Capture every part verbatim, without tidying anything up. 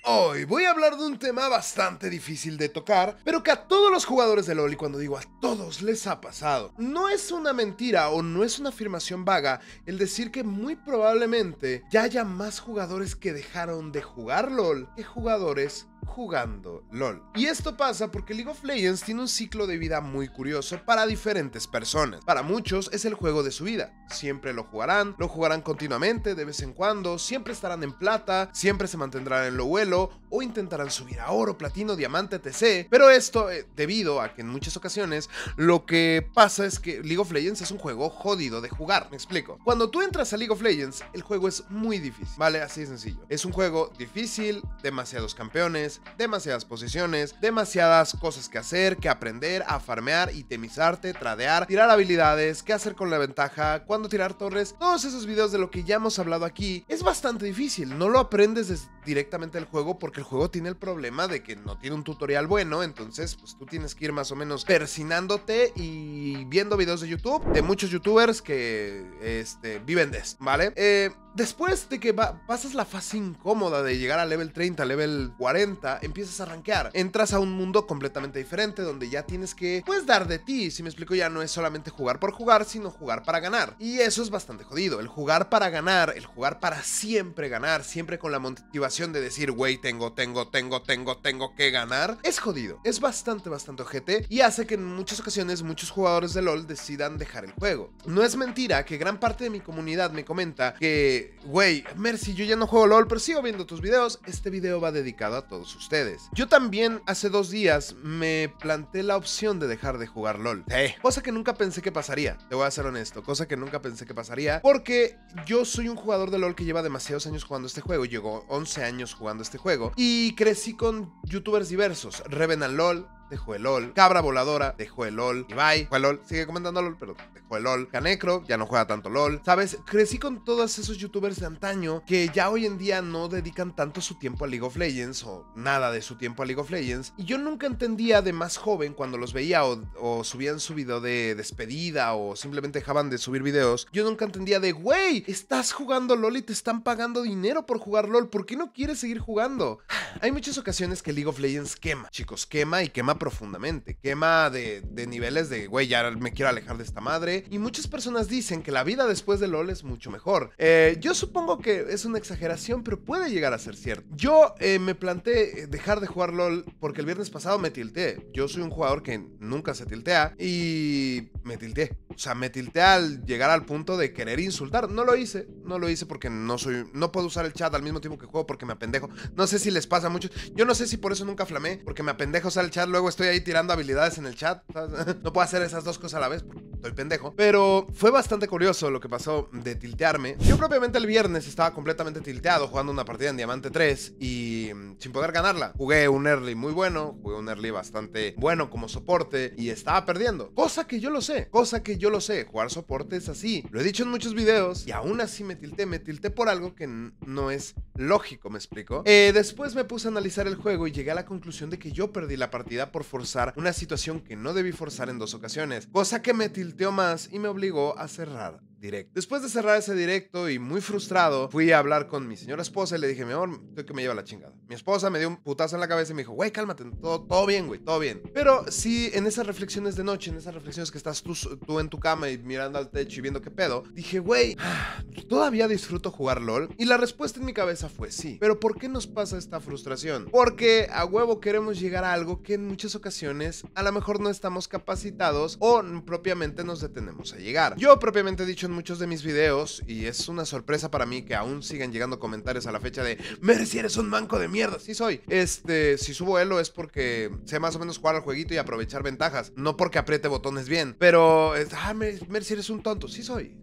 Hoy voy a hablar de un tema bastante difícil de tocar, pero que a todos los jugadores de LoL, y cuando digo a todos, les ha pasado. No es una mentira o no es una afirmación vaga el decir que muy probablemente ya haya más jugadores que dejaron de jugar LoL que jugadores jugando LoL. Y esto pasa porque League of Legends tiene un ciclo de vida muy curioso para diferentes personas. Para muchos es el juego de su vida. Siempre lo jugarán, lo jugarán continuamente, de vez en cuando, siempre estarán en plata, siempre se mantendrán en lo vuelo o intentarán subir a oro, platino, diamante, etcétera. Pero esto eh, debido a que en muchas ocasiones lo que pasa es que League of Legends es un juego jodido de jugar. Me explico. Cuando tú entras a League of Legends, el juego es muy difícil, ¿vale? Así de sencillo. Es un juego difícil, demasiados campeones, demasiadas posiciones, demasiadas cosas que hacer, que aprender, a farmear, itemizarte, tradear, tirar habilidades, qué hacer con la ventaja, cuándo tirar torres. Todos esos videos de lo que ya hemos hablado aquí es bastante difícil. No lo aprendes des- directamente del juego porque el juego tiene el problema de que no tiene un tutorial bueno. Entonces pues tú tienes que ir más o menos persinándote y viendo videos de YouTube de muchos youtubers que este, viven de esto, ¿vale? Eh... Después de que va, pasas la fase incómoda de llegar a level treinta, level cuarenta, empiezas a rankear. Entras a un mundo completamente diferente donde ya tienes que, pues, dar de ti. Si me explico, ya no es solamente jugar por jugar, sino jugar para ganar. Y eso es bastante jodido. El jugar para ganar, el jugar para siempre ganar, siempre con la motivación de decir, güey, tengo, tengo, tengo, tengo, tengo que ganar, es jodido. Es bastante, bastante ojete y hace que en muchas ocasiones muchos jugadores de LoL decidan dejar el juego. No es mentira que gran parte de mi comunidad me comenta que güey, Mercy, yo ya no juego LoL, pero sigo viendo tus videos. Este video va dedicado a todos ustedes. Yo también hace dos días me planteé la opción de dejar de jugar LoL. Eh, cosa que nunca pensé que pasaría. Te voy a ser honesto, cosa que nunca pensé que pasaría. Porque yo soy un jugador de LoL que lleva demasiados años jugando este juego. Llevo once años jugando este juego. Y crecí con youtubers diversos. Revenant LoL, dejó el LoL. Cabra Voladora, dejó el LoL. Ibai, juega LoL, sigue comentando LoL, pero dejó el LoL. Canecro, ya no juega tanto LoL. ¿Sabes? Crecí con todos esos youtubers de antaño que ya hoy en día no dedican tanto su tiempo a League of Legends o nada de su tiempo a League of Legends. Y yo nunca entendía de más joven cuando los veía o, o subían su video de despedida o simplemente dejaban de subir videos. Yo nunca entendía de, güey, estás jugando LoL y te están pagando dinero por jugar LoL. ¿Por qué no quieres seguir jugando? Hay muchas ocasiones que League of Legends quema, chicos, quema y quema profundamente, quema de, de niveles de, güey, ya me quiero alejar de esta madre. Y muchas personas dicen que la vida después de LoL es mucho mejor. Eh, yo supongo que es una exageración, pero puede llegar a ser cierto. Yo eh, me planteé dejar de jugar LoL porque el viernes pasado me tilteé. Yo soy un jugador que nunca se tiltea y me tilteé. O sea, me tilteé al llegar al punto de querer insultar. No lo hice, no lo hice porque no soy, no puedo usar el chat al mismo tiempo que juego porque me apendejo. No sé si les pasa a muchos. Yo no sé si por eso nunca flamé, porque me apendejo usar el chat. Luego estoy ahí tirando habilidades en el chat. No puedo hacer esas dos cosas a la vez porque estoy pendejo. Pero fue bastante curioso lo que pasó de tiltearme. Yo propiamente el viernes estaba completamente tilteado jugando una partida en Diamante tres y sin poder ganarla. Jugué un early muy bueno, jugué un early bastante bueno como soporte y estaba perdiendo. Cosa que yo lo sé, cosa que yo lo sé. Jugar soporte es así. Lo he dicho en muchos videos y aún así me tilté. Me tilté por algo que no es lógico, ¿me explico? Eh, después me puse a analizar el juego y llegué a la conclusión de que yo perdí la partida por forzar una situación que no debí forzar en dos ocasiones. Cosa que me tilteó más y me obligó a cerrar directo. Después de cerrar ese directo y muy frustrado, fui a hablar con mi señora esposa y le dije, mi amor, estoy que me lleva la chingada. Mi esposa me dio un putazo en la cabeza y me dijo, güey, cálmate, todo, todo bien, güey, todo bien. Pero sí, en esas reflexiones de noche, en esas reflexiones que estás tú, tú en tu cama y mirando al techo y viendo qué pedo, dije, güey, ¿todavía disfruto jugar LoL? Y la respuesta en mi cabeza fue sí. Pero ¿por qué nos pasa esta frustración? Porque a huevo queremos llegar a algo que en muchas ocasiones a lo mejor no estamos capacitados o propiamente nos detenemos a llegar. Yo propiamente he dicho en muchos de mis videos, y es una sorpresa para mí que aún sigan llegando comentarios a la fecha de Mercy, eres un manco de mierda. Sí soy. Este, si subo elo es porque sé más o menos jugar al jueguito y aprovechar ventajas, no porque apriete botones bien. Pero, ah, Mercy, eres un tonto. Sí soy.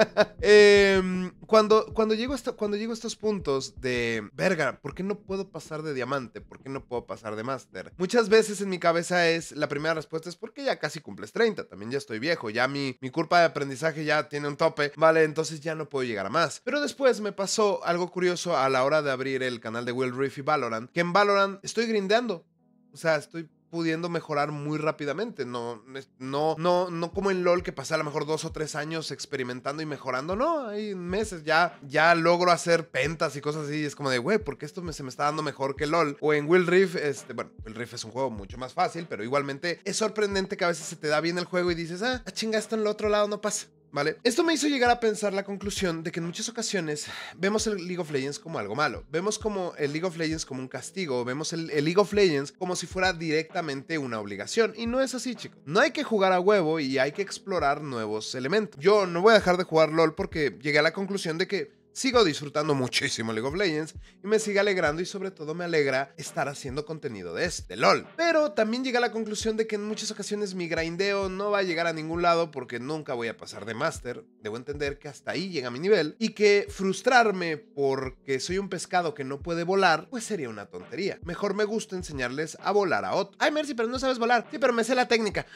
eh, cuando, cuando, llego hasta, cuando llego a estos puntos de, verga, ¿por qué no puedo pasar de diamante? ¿Por qué no puedo pasar de máster? Muchas veces en mi cabeza es, la primera respuesta es porque ya casi cumples treinta, también ya estoy viejo, ya mi, mi curva de aprendizaje ya tiene un tope, vale, entonces ya no puedo llegar a más. Pero después me pasó algo curioso a la hora de abrir el canal de Wild Rift y Valorant, que en Valorant estoy grindeando. O sea, estoy pudiendo mejorar muy rápidamente. No, no, no, no como en LOL que pasé a lo mejor dos o tres años experimentando y mejorando. No, hay meses ya, ya logro hacer pentas y cosas así. Es como de, güey, ¿por qué esto me, se me está dando mejor que LOL? O en Wild Rift, este, bueno, Wild Rift es un juego mucho más fácil, pero igualmente es sorprendente que a veces se te da bien el juego y dices, ah, chinga, esto en el otro lado no pasa. ¿Vale? Esto me hizo llegar a pensar la conclusión de que en muchas ocasiones vemos el League of Legends como algo malo. Vemos como el League of Legends como un castigo. Vemos el, el League of Legends como si fuera directamente una obligación. Y no es así, chicos. No hay que jugar a huevo y hay que explorar nuevos elementos. Yo no voy a dejar de jugar LOL porque llegué a la conclusión de que sigo disfrutando muchísimo League of Legends y me sigue alegrando y sobre todo me alegra estar haciendo contenido de este, de LOL. Pero también llegué a la conclusión de que en muchas ocasiones mi grindeo no va a llegar a ningún lado porque nunca voy a pasar de Master. Debo entender que hasta ahí llega mi nivel y que frustrarme porque soy un pescado que no puede volar, pues sería una tontería. Mejor me gusta enseñarles a volar a otro. Ay, Mercy, pero no sabes volar. Sí, pero me sé la técnica.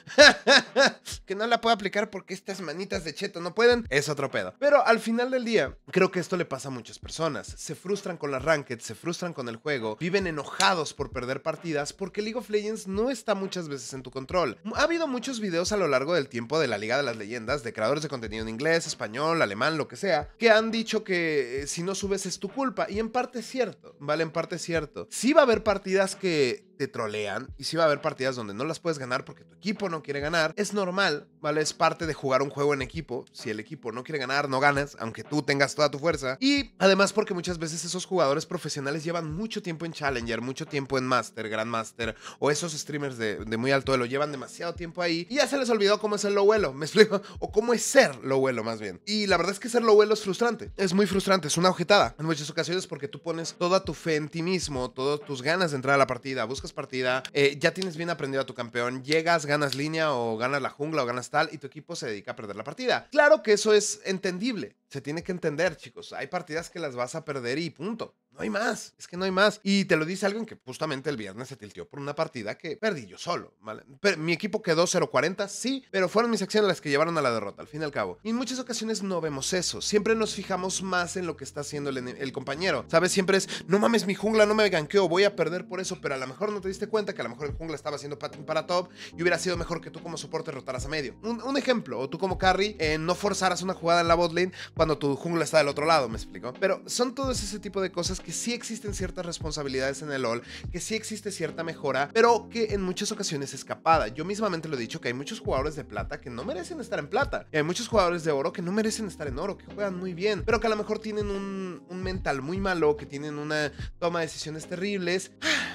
Que no la puedo aplicar porque estas manitas de cheto no pueden. Es otro pedo. Pero al final del día, creo que esto le pasa a muchas personas. Se frustran con las ranked, se frustran con el juego, viven enojados por perder partidas porque League of Legends no está muchas veces en tu control. Ha habido muchos videos a lo largo del tiempo de la Liga de las Leyendas, de creadores de contenido en inglés, español, alemán, lo que sea, que han dicho que eh, si no subes es tu culpa. Y en parte es cierto, ¿vale? En parte es cierto. Sí va a haber partidas que te trolean y sí va a haber partidas donde no las puedes ganar porque tu equipo no quiere ganar. Es normal, ¿vale? Es parte de jugar un juego en equipo. Si el equipo no quiere ganar, no ganas, aunque tú tengas toda tu fuerza. Y además porque muchas veces esos jugadores profesionales llevan mucho tiempo en Challenger, mucho tiempo en Master, Grandmaster, o esos streamers de, de muy alto elo llevan demasiado tiempo ahí y ya se les olvidó cómo es el low elo, ¿me explico? O cómo es ser low elo más bien. Y la verdad es que ser low elo es frustrante, es muy frustrante, es una ojetada en muchas ocasiones porque tú pones toda tu fe en ti mismo, todas tus ganas de entrar a la partida, buscas partida, eh, ya tienes bien aprendido a tu campeón, llegas, ganas línea o ganas la jungla o ganas tal y tu equipo se dedica a perder la partida. Claro que eso es entendible, se tiene que entender, chicos. Hay partidas que las vas a perder y punto. No hay más, es que no hay más. Y te lo dice alguien que justamente el viernes se tilteó por una partida que perdí yo solo, ¿vale? Pero mi equipo quedó cero cuarenta, sí, pero fueron mis acciones las que llevaron a la derrota, al fin y al cabo. Y en muchas ocasiones no vemos eso. Siempre nos fijamos más en lo que está haciendo el, el compañero, ¿sabes? Siempre es, no mames, mi jungla no me ganqueó, voy a perder por eso, pero a lo mejor no te diste cuenta que a lo mejor el jungla estaba haciendo patín para top y hubiera sido mejor que tú como soporte rotaras a medio. Un, un ejemplo, o tú como carry, eh, no forzaras una jugada en la bot lane cuando tu jungla está del otro lado, ¿me explico? Pero son todos ese tipo de cosas que sí existen ciertas responsabilidades en el LoL, que sí existe cierta mejora, pero que en muchas ocasiones es escapada. Yo mismamente lo he dicho que hay muchos jugadores de plata que no merecen estar en plata, y hay muchos jugadores de oro que no merecen estar en oro, que juegan muy bien, pero que a lo mejor tienen un, un mental muy malo, que tienen una toma de decisiones terribles.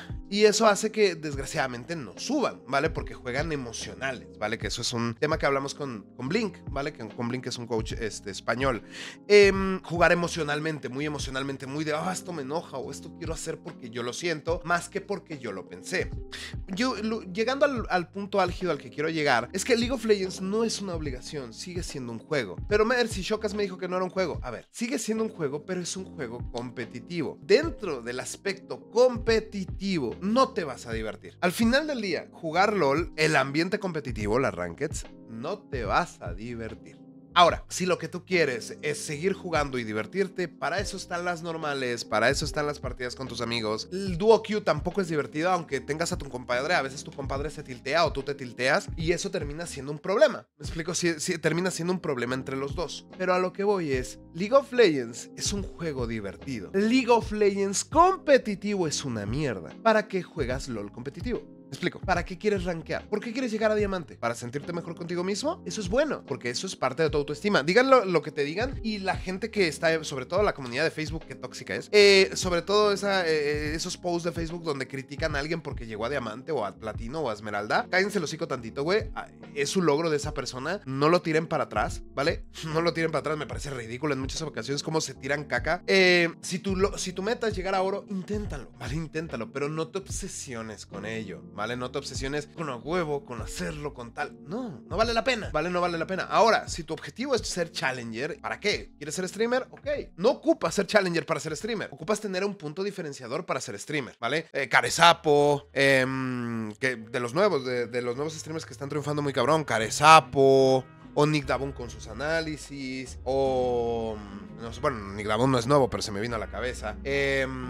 Y eso hace que desgraciadamente no suban, ¿vale? Porque juegan emocionales, ¿vale? Que eso es un tema que hablamos con, con Blink, ¿vale? Que con Blink es un coach este, español. Eh, jugar emocionalmente, muy emocionalmente, muy de, ah, oh, esto me enoja o esto quiero hacer porque yo lo siento, más que porque yo lo pensé. Yo, lo, llegando al, al punto álgido al que quiero llegar, es que League of Legends no es una obligación, sigue siendo un juego. Pero Mercy Shokas me dijo que no era un juego. A ver, sigue siendo un juego, pero es un juego competitivo. Dentro del aspecto competitivo, no te vas a divertir. Al final del día, jugar LOL, el ambiente competitivo, las rankeds, no te vas a divertir. Ahora, si lo que tú quieres es seguir jugando y divertirte, para eso están las normales, para eso están las partidas con tus amigos. El Duo Q tampoco es divertido, aunque tengas a tu compadre, a veces tu compadre se tiltea o tú te tilteas y eso termina siendo un problema. Me explico, si, si termina siendo un problema entre los dos. Pero a lo que voy es, League of Legends es un juego divertido. League of Legends competitivo es una mierda. ¿Para qué juegas LOL competitivo? Me explico, ¿para qué quieres rankear? ¿Por qué quieres llegar a diamante? ¿Para sentirte mejor contigo mismo? Eso es bueno, porque eso es parte de tu autoestima. Digan lo, lo que te digan y la gente que está, sobre todo la comunidad de Facebook, que tóxica es, eh, sobre todo esa, eh, esos posts de Facebook donde critican a alguien porque llegó a diamante o a platino o a esmeralda, cállense el hocico tantito, güey. Es un logro de esa persona, no lo tiren para atrás, ¿vale? No lo tiren para atrás, me parece ridículo en muchas ocasiones cómo se tiran caca. Eh, si, tu, lo, si tu meta es llegar a oro, inténtalo, ¿vale? Inténtalo, pero no te obsesiones con ello, ¿vale? No te obsesiones con a huevo, con hacerlo, con tal. No, no vale la pena, ¿vale? No vale la pena. Ahora, si tu objetivo es ser challenger, ¿para qué? ¿Quieres ser streamer? Ok. No ocupas ser challenger para ser streamer. Ocupas tener un punto diferenciador para ser streamer, ¿vale? Eh, Caresapo, eh, que de los nuevos, de, de los nuevos streamers que están triunfando muy cabrón. Caresapo, o Nick Dabun con sus análisis, o... No sé, bueno, Nick Dabun no es nuevo, pero se me vino a la cabeza. Eh...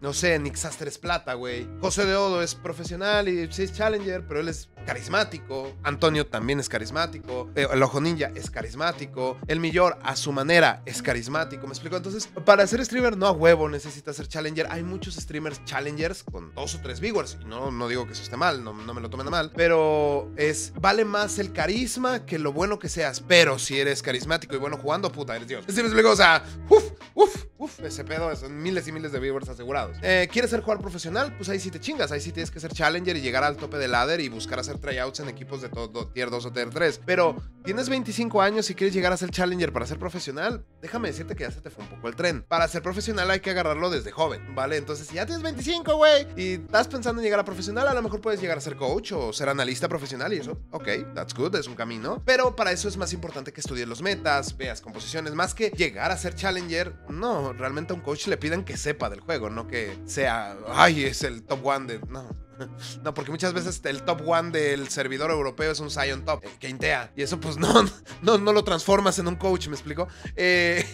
No sé, Nixaster es plata, güey. José de Odo es profesional y sí es challenger, pero él es carismático. Antonio también es carismático. Eh, el Ojo Ninja es carismático. El Millor, a su manera, es carismático. ¿Me explico? Entonces, para ser streamer, no a huevo necesitas ser challenger. Hay muchos streamers challengers con dos o tres viewers. Y no, no digo que eso esté mal, no, no me lo tomen a mal. Pero es, vale más el carisma que lo bueno que seas. Pero si eres carismático y bueno jugando, puta, eres Dios. ¿Sí me explico? O sea, uff, uff, uff, ese pedo, son miles y miles de viewers asegurados. Eh, ¿Quieres ser jugador profesional? Pues ahí sí te chingas. Ahí sí tienes que ser challenger y llegar al tope de ladder y buscar hacer tryouts en equipos de todo tier dos o tier tres. Pero tienes veinticinco años y quieres llegar a ser challenger para ser profesional, déjame decirte que ya se te fue un poco el tren. Para ser profesional hay que agarrarlo desde joven, ¿vale? Entonces, si ya tienes veinticinco, güey, y estás pensando en llegar a profesional, a lo mejor puedes llegar a ser coach o ser analista profesional y eso, ok, that's good, es un camino. Pero para eso es más importante que estudies los metas, veas composiciones, más que llegar a ser challenger. No, realmente a un coach le piden que sepa del juego, no que sea, ay, es el top one de... No. No, porque muchas veces el top one del servidor europeo es un Zion top, eh, que intea. Y eso pues no, no, no lo transformas en un coach, ¿me explico? Eh,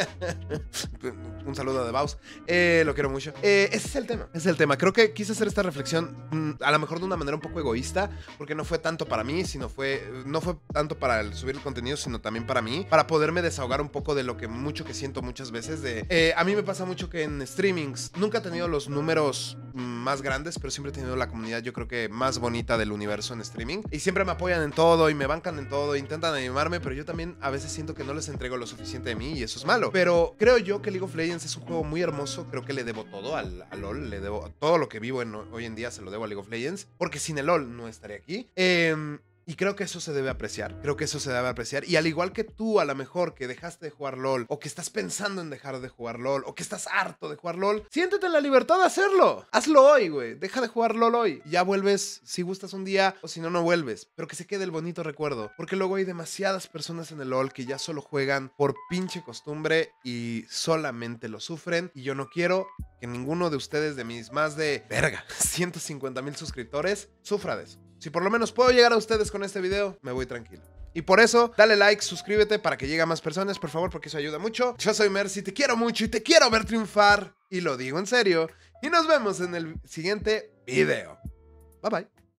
un saludo de Baus. Eh, lo quiero mucho. Eh, ese es el tema. Ese es el tema. Creo que quise hacer esta reflexión mmm, a lo mejor de una manera un poco egoísta, porque no fue tanto para mí, sino fue, no fue tanto para el subir el contenido, sino también para mí, para poderme desahogar un poco de lo que mucho que siento muchas veces. De, eh, a mí me pasa mucho que en streamings nunca he tenido los números más grandes, pero siempre he tenido la comunidad, yo creo que más bonita del universo en streaming, y siempre me apoyan en todo y me bancan en todo, intentan animarme, pero yo también a veces siento que no les entrego lo suficiente de mí y eso es malo. Pero creo yo que League of Legends es un juego muy hermoso. Creo que le debo todo al, al LoL, le debo todo lo que vivo en, hoy en día se lo debo a League of Legends, porque sin el LoL no estaría aquí. eh Y creo que eso se debe apreciar, creo que eso se debe apreciar. Y al igual que tú, a lo mejor, que dejaste de jugar LOL, o que estás pensando en dejar de jugar LOL, o que estás harto de jugar LOL, siéntete en la libertad de hacerlo. Hazlo hoy, güey. Deja de jugar LOL hoy. Ya vuelves si gustas un día, o si no, no vuelves. Pero que se quede el bonito recuerdo. Porque luego hay demasiadas personas en el LOL que ya solo juegan por pinche costumbre y solamente lo sufren. Y yo no quiero que ninguno de ustedes, de mis más de, verga, ciento cincuenta mil suscriptores, sufra de eso. Si por lo menos puedo llegar a ustedes con este video, me voy tranquilo. Y por eso, dale like, suscríbete para que llegue a más personas, por favor, porque eso ayuda mucho. Yo soy Mercy, te quiero mucho y te quiero ver triunfar. Y lo digo en serio. Y nos vemos en el siguiente video. Bye bye.